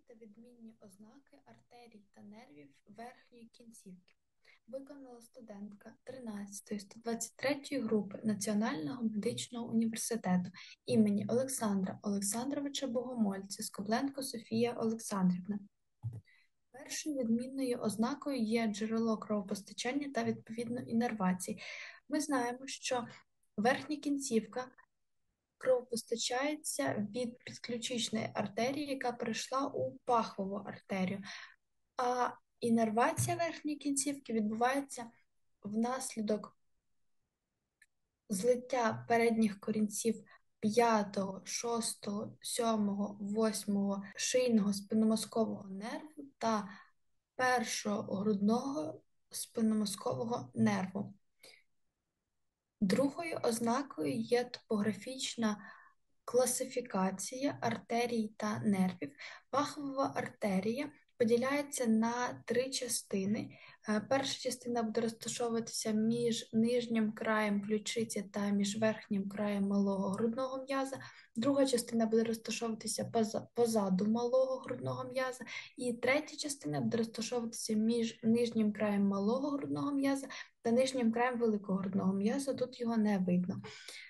та відмінні ознаки артерій та нервів верхньої кінцівки виконала студентка 13-123 групи Національного медичного університету імені Олександра Олександровича Богомольця Скобленко Софія Олександрівна. Першою відмінною ознакою є джерело кровопостачання та, відповідно, іннервації. Ми знаємо, що верхня кінцівка кровопостачається від підключичної артерії, яка перейшла у пахову артерію, а іннервація верхньої кінцівки відбувається внаслідок злиття передніх корінців 5, 6, 7, 8 шийного спинномозкового нерву та першого грудного спинномозкового нерву. Другою ознакою є топографічна класифікація артерій та нервів. Пахова артерія поділяється на 3 частини. Перша частина буде розташовуватися між нижнім краєм ключиці та між верхнім краєм малого грудного м'яза. Друга частина буде розташовуватися позаду малого грудного м'яза. І третя частина буде розташовуватися між нижнім краєм малого грудного м'яза та нижнім краєм великого грудного м'яза. Тут його не видно.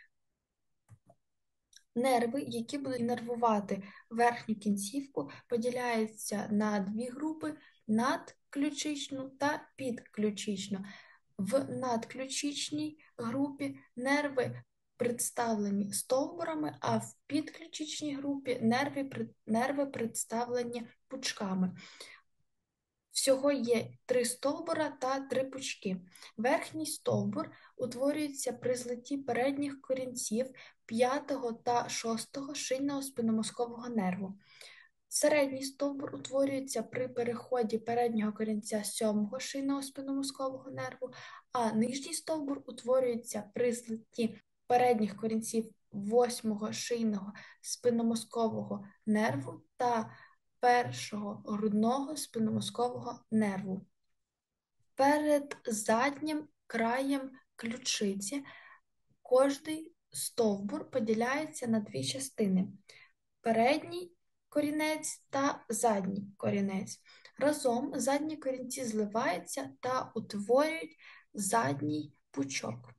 Нерви, які будуть іннервувати верхню кінцівку, поділяються на 2 групи – надключичну та підключичну. В надключичній групі нерви представлені стовбурами, а в підключичній групі нерви представлені пучками. Всього є 3 стовбура та 3 пучки. Верхній стовбур утворюється при злитті передніх корінців 5 та 6 шийного спинномозкового нерву. Середній стовбур утворюється при переході переднього корінця 7 шийного спинномозкового нерву, а нижній стовбур утворюється при злитті передніх корінців 8 шийного спинномозкового нерву та першого грудного спинномозкового нерву. Перед заднім краєм ключиці кожний стовбур поділяється на 2 частини – передній корінець та задній корінець. Разом задні корінці зливаються та утворюють задній пучок.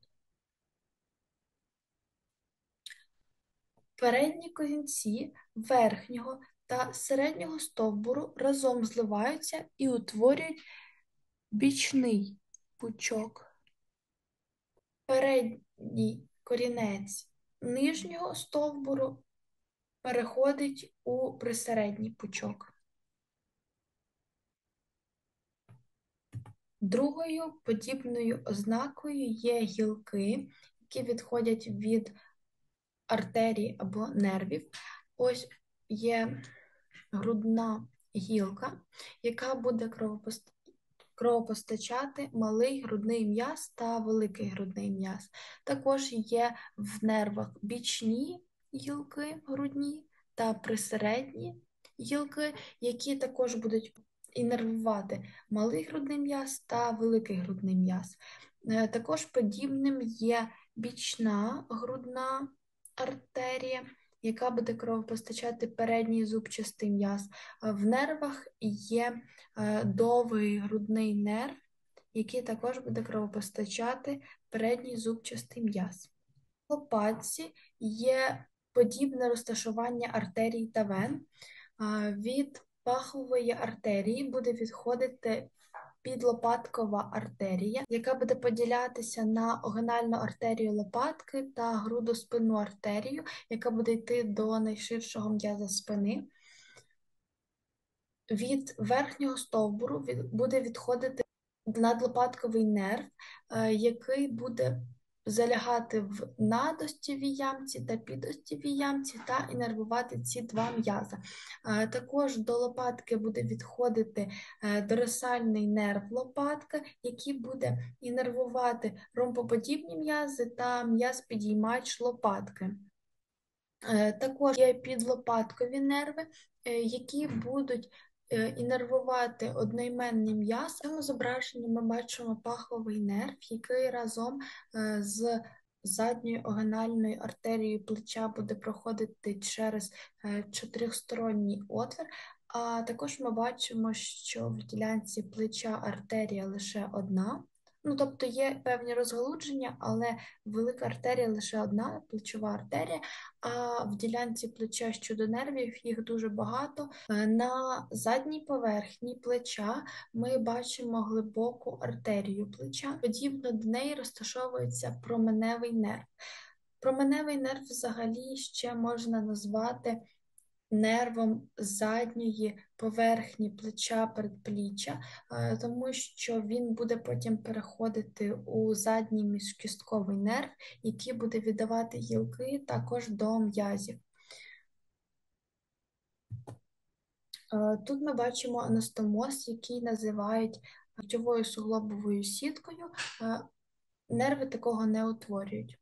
Передні корінці верхнього та середнього стовбуру разом зливаються і утворюють бічний пучок. Передній корінець нижнього стовбуру переходить у присередній пучок. Другою подібною ознакою є гілки, які відходять від артерій або нервів. Ось є грудна гілка, яка буде кровопостачати малий грудний м'яз та великий грудний м'яз. Також є в нервах бічні гілки грудні та присередні гілки, які також будуть іннервувати малий грудний м'яз та великий грудний м'яз. Також подібним є бічна грудна артерія, яка буде кровопостачати передній зубчастий м'яз. В нервах є довгий грудний нерв, який також буде кровопостачати передній зубчастий м'яз. В лопатці є подібне розташування артерій та вен. Від пахової артерії буде відходити підлопаткова артерія, яка буде поділятися на огинальну артерію лопатки та грудоспинну артерію, яка буде йти до найширшого м'яза спини. Від верхнього стовбуру буде відходити надлопатковий нерв, який буде залягати в надостєвій ямці та підостєвій ямці та іннервувати ці 2 м'яза. Також до лопатки буде відходити дорсальний нерв лопатка, який буде іннервувати ромбоподібні м'язи та м'яз-підіймач лопатки. Також є підлопаткові нерви, які будуть іннервувати одноіменний м'яз. В цьому зображенні ми бачимо паховий нерв, який разом з задньою огинальною артерією плеча буде проходити через 4-сторонній отвір, А також ми бачимо, що в ділянці плеча артерія лише одна. Ну, тобто є певні розгалудження, але велика артерія лише одна, плечова артерія, а в ділянці плеча щодо нервів їх дуже багато. На задній поверхні плеча ми бачимо глибоку артерію плеча. Подібно до неї розташовується променевий нерв. Променевий нерв взагалі ще можна назвати нервом задньої поверхні плеча передпліччя, тому що він буде потім переходити у задній міжкістковий нерв, який буде віддавати гілки також до м'язів. Тут ми бачимо анастомоз, який називають ліктьовою суглобовою сіткою. Нерви такого не утворюють.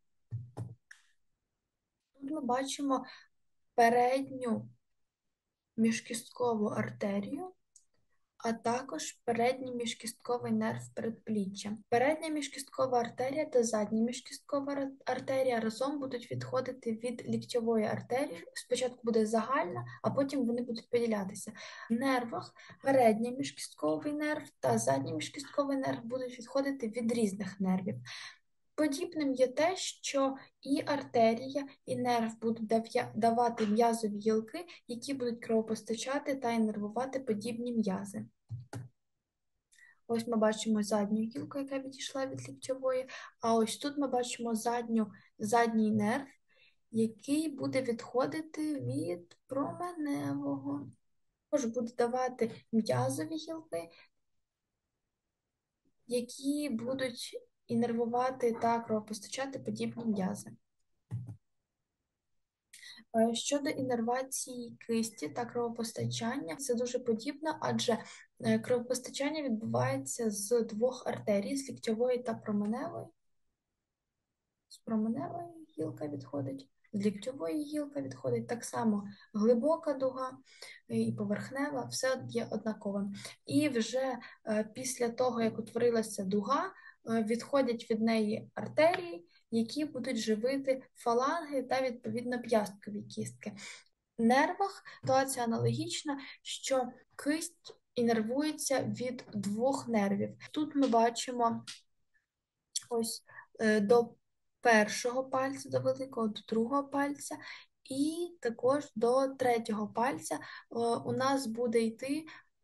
Тут ми бачимо передню міжкісткову артерію, а також передній міжкістковий нерв передпліччя. Передня міжкісткова артерія та задня міжкісткова артерія разом будуть відходити від ліктьової артерії. Спочатку буде загальна, а потім вони будуть поділятися. В нервах передній міжкістковий нерв та задній міжкістковий нерв будуть відходити від різних нервів. Подібним є те, що і артерія, і нерв будуть давати м'язові гілки, які будуть кровопостачати та іннервувати подібні м'язи. Ось ми бачимо задню гілку, яка відійшла від ліктьової, а ось тут ми бачимо задній нерв, який буде відходити від променевого. Також буде давати м'язові гілки, які будуть іннервувати та кровопостачати подібні м'язи. Щодо іннервації кисті та кровопостачання, це дуже подібно, адже кровопостачання відбувається з двох артерій, з ліктьової та променевої. З променевої гілка відходить, з ліктьової гілка відходить, так само глибока дуга і поверхнева, все є однаковим. І вже після того, як утворилася дуга, відходять від неї артерії, які будуть живити фаланги та, відповідно, п'ясткові кістки. В нервах ситуація аналогічна, що кисть іннервується від двох нервів. Тут ми бачимо ось до першого пальця, до великого, до другого пальця, і також до третього пальця у нас буде йти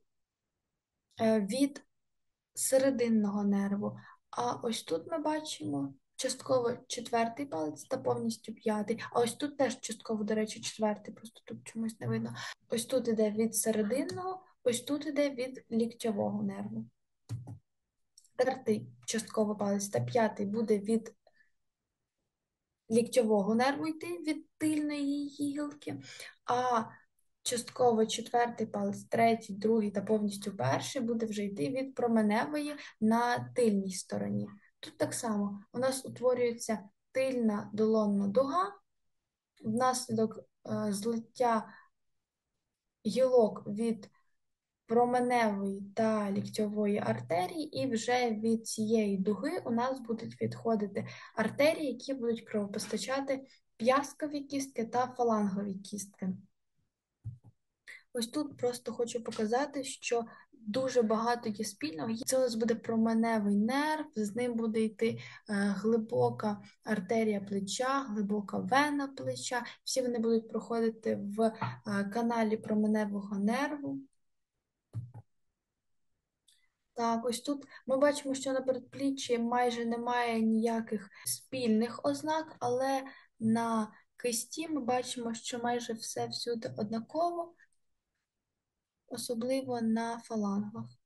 від серединного нерву. А ось тут ми бачимо частково четвертий палець та повністю п'ятий. А ось тут теж частково, до речі, четвертий, просто тут чомусь не видно. Ось тут іде від серединного, ось тут іде від ліктьового нерву. Четвертий частково палець та п'ятий буде від ліктьового нерву йти, від тильної гілки, а частково четвертий палець, третій, другий та повністю перший буде вже йти від променевої на тильній стороні. Тут так само у нас утворюється тильна долонна дуга, внаслідок злиття гілок від променевої та ліктьової артерії, і вже від цієї дуги у нас будуть відходити артерії, які будуть кровопостачати п'ясткові кістки та фалангові кістки. Ось тут просто хочу показати, що дуже багато є спільного. Це у нас буде променевий нерв, з ним буде йти глибока артерія плеча, глибока вена плеча. Всі вони будуть проходити в каналі променевого нерву. Так, ось тут ми бачимо, що на передпліччі майже немає ніяких спільних ознак, але на кисті ми бачимо, що майже все всюди однаково, особливо на фалангах.